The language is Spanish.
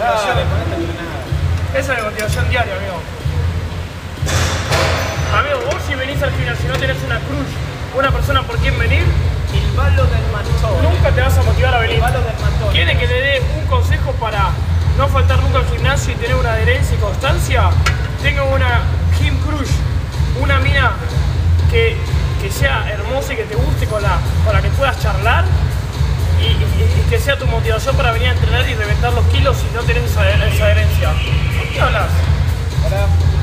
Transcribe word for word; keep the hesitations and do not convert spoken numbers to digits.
motivación. Dale, ponete a entrenar. Esa es mi motivación diaria, amigo. Amigo, vos si venís al gimnasio y no tenés una cruz, una persona por quien venir, El balo del matón. nunca te vas a motivar a venir. El balo del matón. ¿Quiere que le dé un consejo para no faltar nunca al gimnasio y tener una adherencia y constancia? Tengo una Gym Crush, una mina que, que sea hermosa y que te guste, con la, con la que puedas charlar y, y, y que sea tu motivación para venir a entrenar y reventar los kilos si no tenés esa, esa adherencia. ¿Qué hablas? Hola.